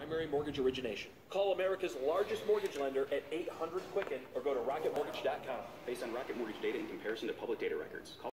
primary mortgage origination. Call America's largest mortgage lender at 800-QUICKEN or go to rocketmortgage.com. Based on Rocket Mortgage data in comparison to public data records.